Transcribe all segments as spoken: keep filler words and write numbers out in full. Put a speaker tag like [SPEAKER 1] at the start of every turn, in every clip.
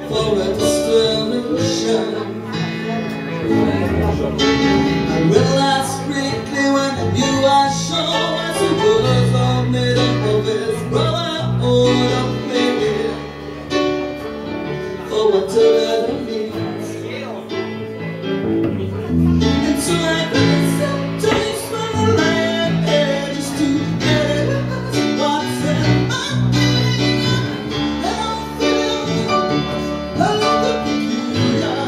[SPEAKER 1] for a destination. I realized quickly when I knew I sure as it was all made up of his brotherhood of maybe for whatever it means. And so I could sometimes when I lie there just to get it what's in my mind. And I feel a little peculiar.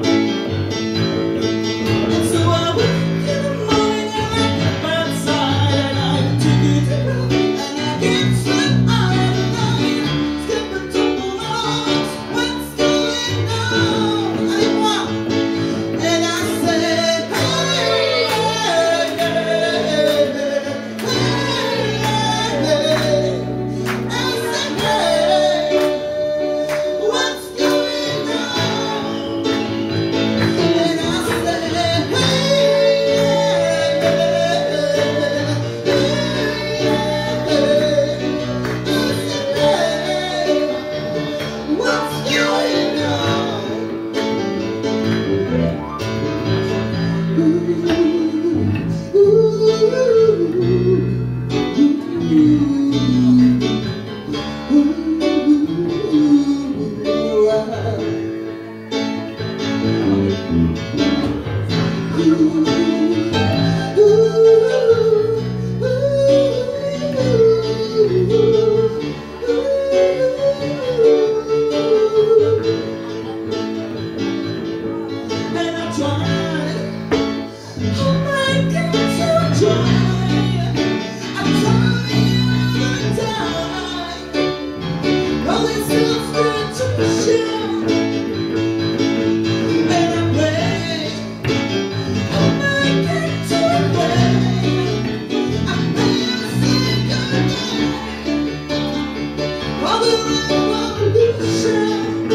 [SPEAKER 1] And so I wake in the morning and I get outside and I took it to run and I can't sleep all night. Skip and tumble on, what's going on? I walk and I said, hey, hey, hey, hey. I said, hey, what's going on? And I said, hey, hey, what's going on? And I tried, oh my God, so I tried, I tried all the time. All this stuff's got to show, and I pray, oh my God, to pray, I pray I say goodnight, all the revolution.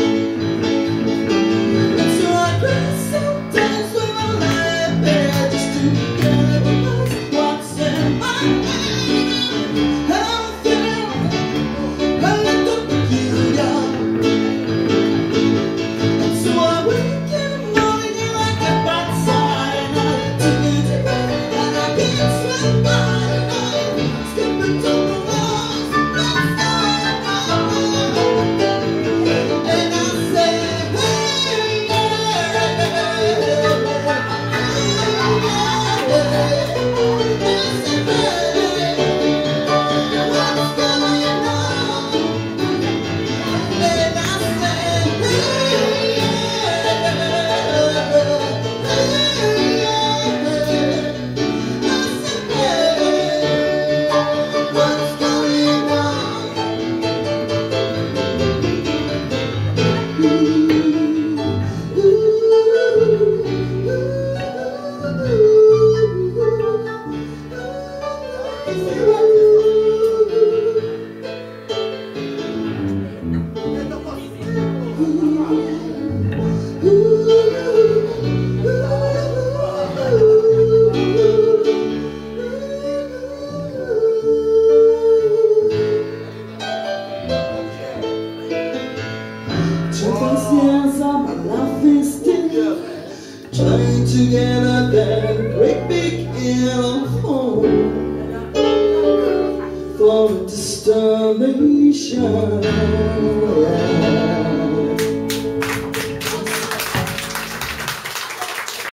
[SPEAKER 1] And so I cry sometimes when I lie there just to get what's in my mind. And I feel a little peculiar. And so I wake in the morning and I get outside and I take it to bed and I can't sleep all night. Skipping to the walls, what's going on? And I say, circumstance of my life is still trying to get up that great big hill of home for a destination. Yeah.